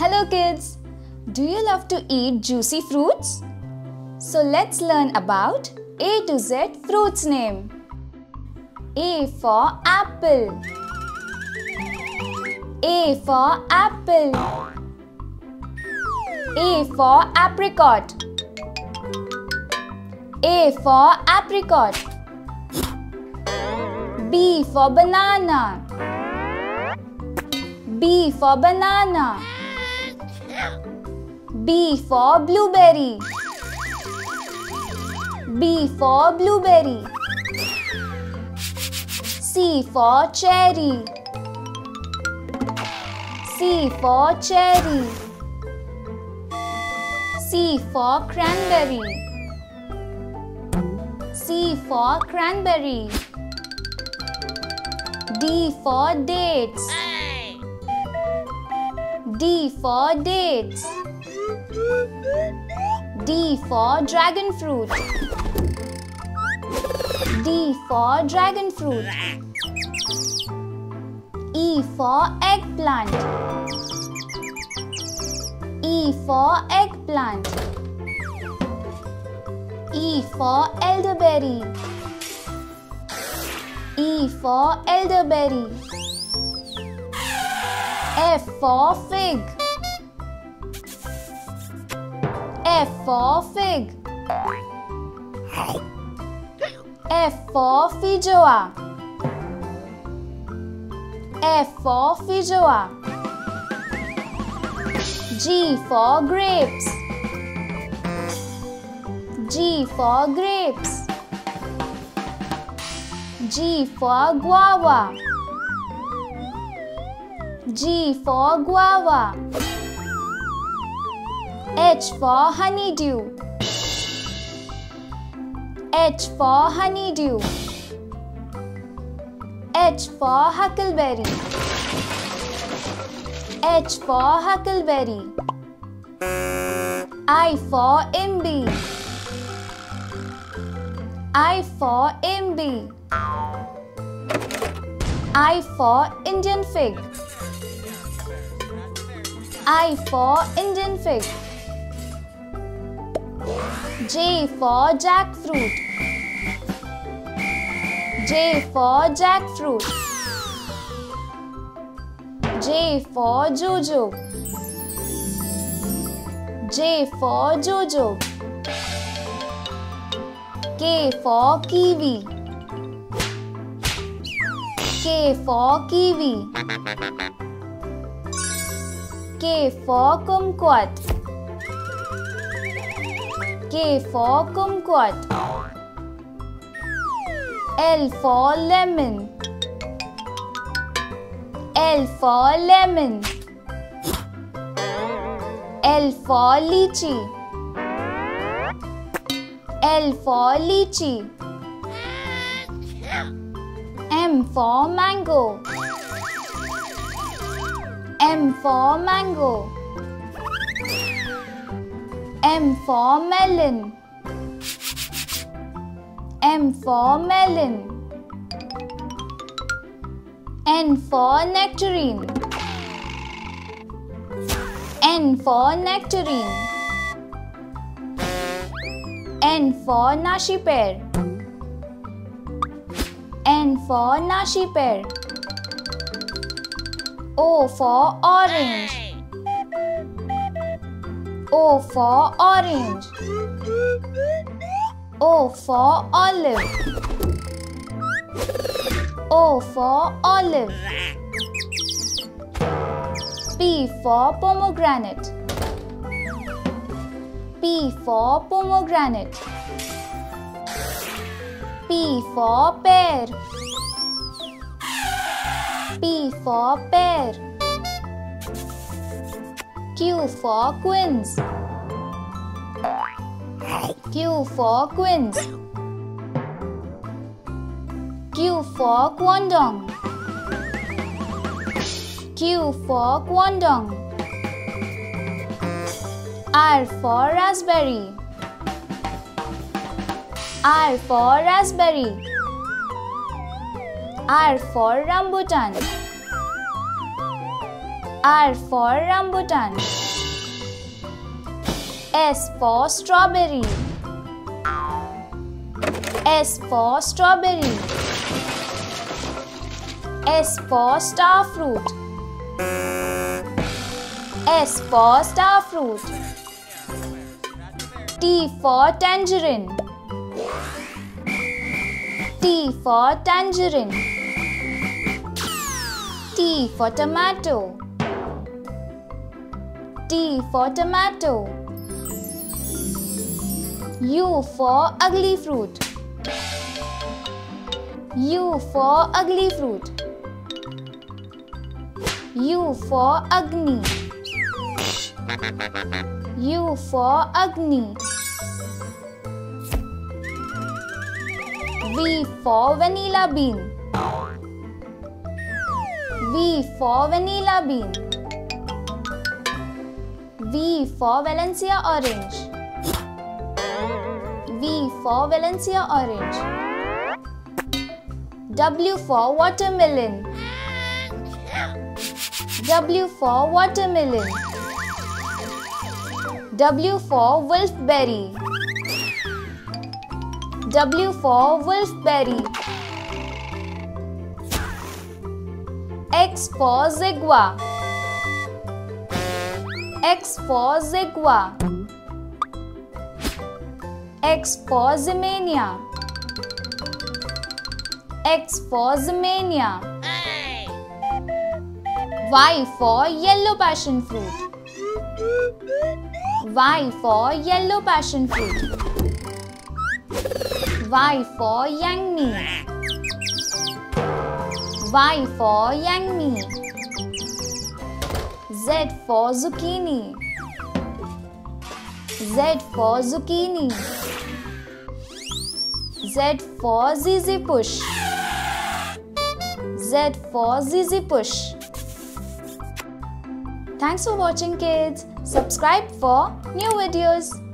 Hello kids! Do you love to eat juicy fruits? So let's learn about A to Z fruits name. A for apple. A for apple. A for apricot. A for apricot. B for banana. B for banana. B for blueberry. B for blueberry. C for cherry. C for cherry. C for cranberry. C for cranberry. D for dates. D for dates. D for dragon fruit. D for dragon fruit. E for eggplant. E for eggplant. E for elderberry. E for elderberry. F for fig. F for fig. F for feijoa. F for feijoa. G for grapes. G for grapes. G for guava. G for guava. H for honeydew. H for honeydew. H for huckleberry. H for huckleberry. I for imbi. I for imbi. I for Indian fig. I for Indian fig. J for jackfruit. J for jackfruit. J for jojo. J for jojo. K for kiwi. K for kiwi. K for kumquat. K for kumquat. L for lemon. L for lemon. L for lychee. L for lychee. M for mango. M for mango. M for melon. M for melon. N for nectarine. N for nectarine. N for nashi pear. N for nashi pear. O for orange. O for orange. O for olive. O for olive. P for pomegranate. P for pomegranate. P for pear. P for pear. Q for quince. Q for quince. Q for quandong. Q for quandong. R for raspberry. R for raspberry. R for rambutan. R for rambutan. S for strawberry. S for strawberry. S for star fruit. S for star fruit. T for tangerine. T for tangerine. T for tomato. T for tomato. U for ugly fruit. U for ugly fruit. U for Agni. U for Agni. V for vanilla bean. V for vanilla bean. V for Valencia orange. V for Valencia orange. W for watermelon. W for watermelon. W for wolfberry. W for wolfberry. X for zigua. X for zigua. X for Zimania. X for Zimania. Y for yellow passion fruit. Y for yellow passion fruit. Y for Yangmi. Y for Yangmi. Z for zucchini. Z for zucchini. Z for Zizi Push. Z for Zizi Push. Thanks for watching, kids. Subscribe for new videos.